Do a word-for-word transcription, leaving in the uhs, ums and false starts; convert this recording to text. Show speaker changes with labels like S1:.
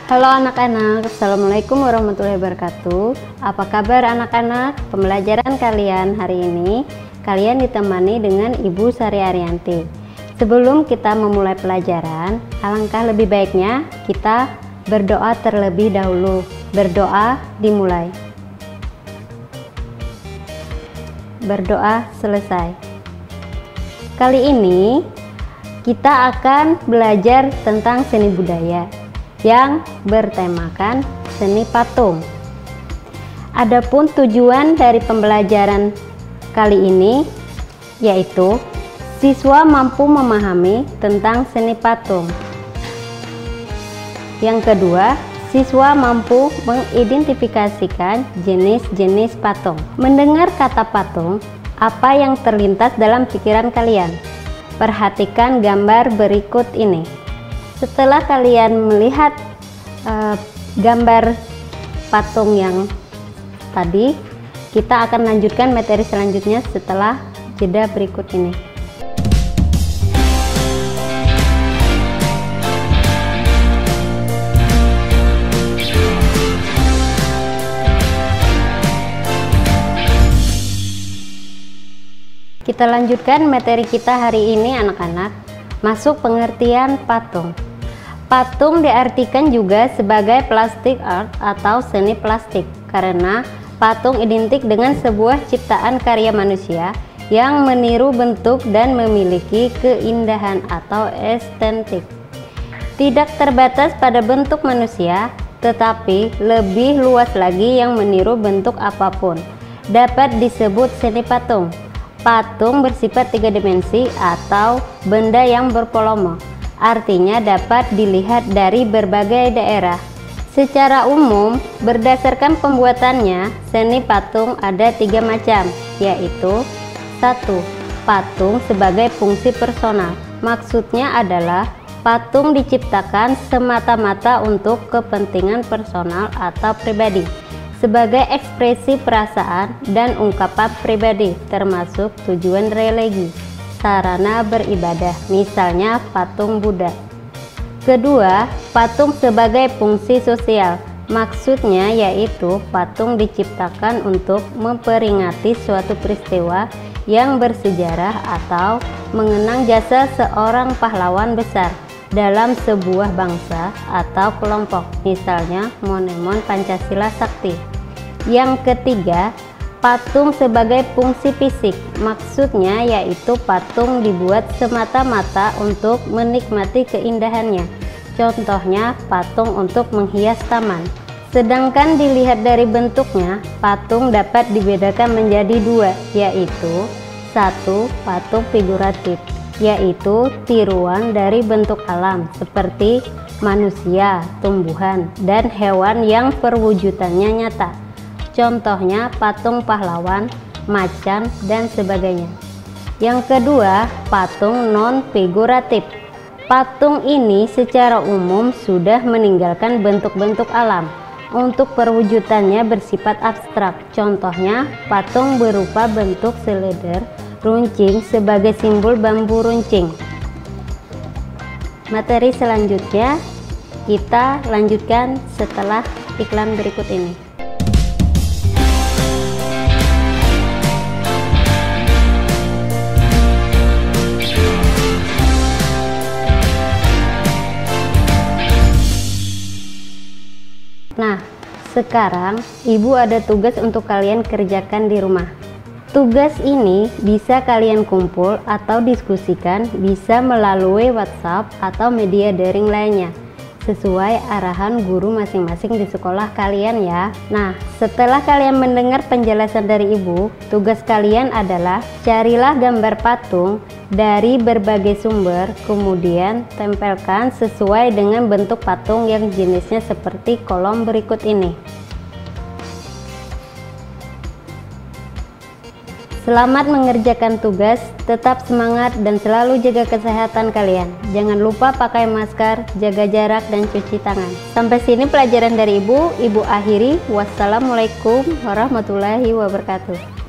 S1: Halo anak-anak, Assalamualaikum warahmatullahi wabarakatuh. Apa kabar anak-anak? Pembelajaran kalian hari ini, kalian ditemani dengan Ibu Sari Arianti. Sebelum kita memulai pelajaran, alangkah lebih baiknya kita berdoa terlebih dahulu. Berdoa dimulai. Berdoa selesai. Kali ini kita akan belajar tentang seni budaya yang bertemakan seni patung. Adapun tujuan dari pembelajaran kali ini yaitu siswa mampu memahami tentang seni patung. Yang kedua, siswa mampu mengidentifikasikan jenis-jenis patung. Mendengar kata patung, apa yang terlintas dalam pikiran kalian? Perhatikan gambar berikut ini. Setelah kalian melihat uh, gambar patung yang tadi, kita akan lanjutkan materi selanjutnya setelah jeda berikut ini. Kita lanjutkan materi kita hari ini anak-anak. Masuk pengertian patung. Patung diartikan juga sebagai plastic art atau seni plastik karena patung identik dengan sebuah ciptaan karya manusia yang meniru bentuk dan memiliki keindahan atau estetik. Tidak terbatas pada bentuk manusia, tetapi lebih luas lagi yang meniru bentuk apapun dapat disebut seni patung. Patung bersifat tiga dimensi atau benda yang bervolume. Artinya dapat dilihat dari berbagai daerah. Secara umum, berdasarkan pembuatannya, seni patung ada tiga macam, yaitu satu. Patung sebagai fungsi personal. Maksudnya adalah patung diciptakan semata-mata untuk kepentingan personal atau pribadi, sebagai ekspresi perasaan dan ungkapan pribadi, termasuk tujuan religi, sarana beribadah, misalnya patung Buddha. Kedua, patung sebagai fungsi sosial. Maksudnya yaitu patung diciptakan untuk memperingati suatu peristiwa yang bersejarah atau mengenang jasa seorang pahlawan besar dalam sebuah bangsa atau kelompok, misalnya Monumen Pancasila Sakti. Yang ketiga, patung sebagai fungsi fisik. Maksudnya yaitu patung dibuat semata-mata untuk menikmati keindahannya. Contohnya patung untuk menghias taman. Sedangkan dilihat dari bentuknya, patung dapat dibedakan menjadi dua, yaitu satu, patung figuratif, yaitu tiruan dari bentuk alam seperti manusia, tumbuhan, dan hewan yang perwujudannya nyata. Contohnya patung pahlawan, macan, dan sebagainya. Yang kedua, patung non-figuratif. Patung ini secara umum sudah meninggalkan bentuk-bentuk alam untuk perwujudannya bersifat abstrak. Contohnya patung berupa bentuk seleder runcing sebagai simbol bambu runcing. Materi selanjutnya kita lanjutkan setelah iklan berikut ini. Nah, sekarang Ibu ada tugas untuk kalian kerjakan di rumah. Tugas ini bisa kalian kumpul atau diskusikan bisa melalui WhatsApp atau media daring lainnya, sesuai arahan guru masing-masing di sekolah kalian ya. Nah, setelah kalian mendengar penjelasan dari Ibu, tugas kalian adalah carilah gambar patung dari berbagai sumber, kemudian tempelkan sesuai dengan bentuk patung yang jenisnya seperti kolom berikut ini. Selamat mengerjakan tugas, tetap semangat dan selalu jaga kesehatan kalian. Jangan lupa pakai masker, jaga jarak dan cuci tangan. Sampai sini pelajaran dari Ibu, Ibu akhiri. Wassalamualaikum warahmatullahi wabarakatuh.